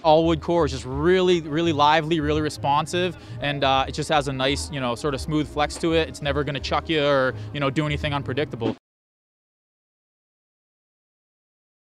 All wood core is just really, really lively, really responsive, and it just has a nice, you know, sort of smooth flex to it. It's never going to chuck you or, you know, do anything unpredictable.